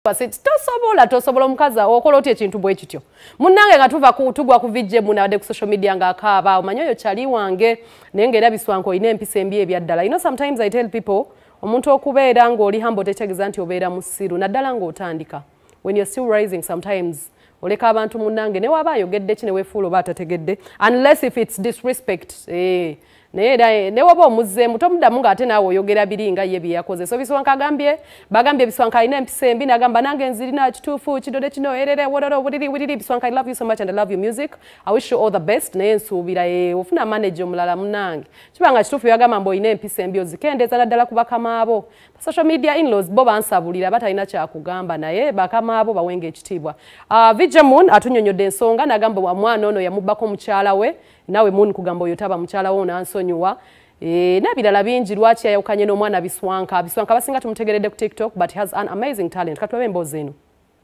tosobola omukazi okola otya ekintu bwe kityo. Munnange nga tuva kutugwa ku vijje munabadde ku social media nga akaaba omanyi oyo kyali wange naye ng'era Biswanka olina empisa embi ebyaddala. You know, sometimes I tell people omuntu okubeera ng'oli humble tekyegeza nti obeera musiru naddala ng'otandika. When you're still rising sometimes oleka abantu munnange ne waba ayogedde ki ne weefuula oba atategedde unless if it's disrespect. Ne waba omuzzeemu tomuddamu ng'ate naawe oyogera biri nga ye bye yakoze. So Biswanka bagambye Biswanka alina empisa embi n'agamba nange nzirina kituufu kidode kino erere wororo wiriri Biswanka, I love you so much and I love your music. I wish you all the best. Naye nsuubira ofuna manager omulala munnange. Kibanga kituufu yagamba mbu olina empisa embi ozikendeeza naddala ku bakama abo. Social media in-laws bo bansabulira batalina kyakugamba naye bakama abo bawenga ekitiibwa. Vijja Moon atunyonyodde ensonga n'agamba omwana ono yamubbako mukyala we. Nawe Moon kugamba oyo taba mukyala wo n'ansonyiwa. N'ebirala bingi lwaki yayawukanye n'omwana Biswanka. Biswanka basinga tumutegeredde ku TikTok but he has an amazing talent. Katulabe emboozi eno.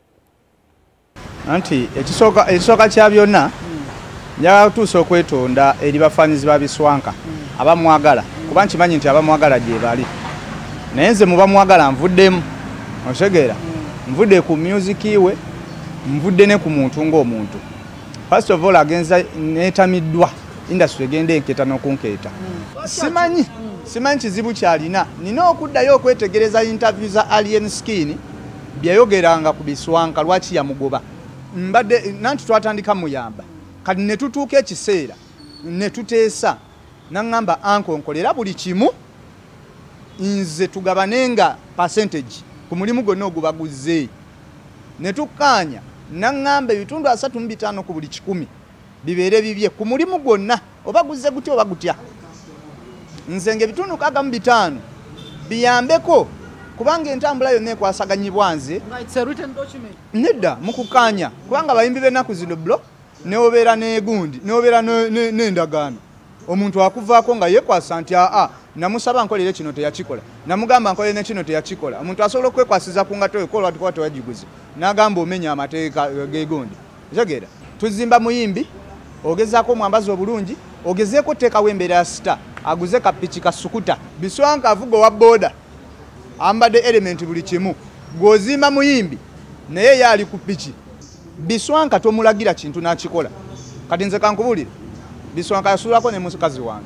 Anti ekisooka kya byonna njagala kutuusa okwetonda eri bafaanizi ba Biswanka abamwagala kuba nkimanyi nti abamwagala gye bali. Naye nze mubamwagala nvuddemu otegeera nvudde ku music we nvudde ne ku muntu ng'omuntu. First of all agenza netamiddwa industry egenda enketa n'okunkeeta. Simanyi kizibu kyalina nina okuddayo okwetegereza interview za Alien Skin byayogeranga ku Biswanka lwaki yamugoba. Mbadde nanti twatandika muyamba kati ne tutuuka ekiseera ne tuteesa n'angamba anko nkolera buli kimu nze tugabanenga percentage ku mulimu gonna ogubaguzze ne tukkaanya n'angamba ebitundu 35 ku buli 10 bibeere bibye ku mulimu gwonna oba guzze gutya oba gutya nze ng'ebitundu 65 biyambeko kubanga entambula yonna ekwasaganyibwa nze nedda mu kukkaanya kubanga bayimbi b'ennaku zino blo neobeera n'egundi neobeera n'endagaano omuntu akuvaako nga yeekwasa nti namusaba nkolere kino teyakikola namugamba nkolere ne kino teyakikola omuntu asobola okwekwasiza ku ngato ekola ati kwate wagiguze n'agamba omenya amateeka g'egondi tegeera tuzimba muyimbi ogezaako omwambazi obulungi ogezeeko teekawo embeera ya sita aguze kapiki kasukuta Biswanka avuga owa booda ambadde element buli kimu gw'ozimba muyimbi naye yaali ku piki Biswanka tomulagira kintu n'akikola kati nze kankubulire Biswanka yasuulako ne mukazi wange.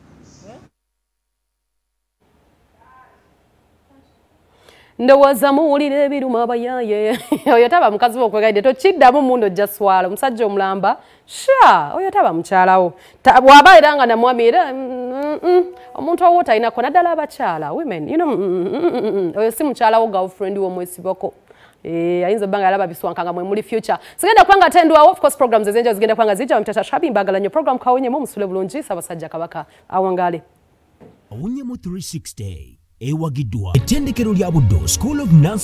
Ndowooza muwulire ebiruma abayaye oyo taba mukazi w'okwegaidde tokiddamu mundo ojja swala omusajja omulamba oyo taba mukyalawo bw'aba era nga namwami era omuntu owo talinako naddala abakyala women you know oyo si mukyalawo girlfriend w'omwesibako ayinza obbanga alaba Biswanka nga mwe muli future sigenda kubanga tendwawo of course programs ezenja zigenda kubanga zijja mtata shabi mbagala nyo program kawunyemu musule bulungi Ssaabasajja Kabaka awangale Awunyemu 360 ewagiddwa ettendekero lya Buddo School of Nursing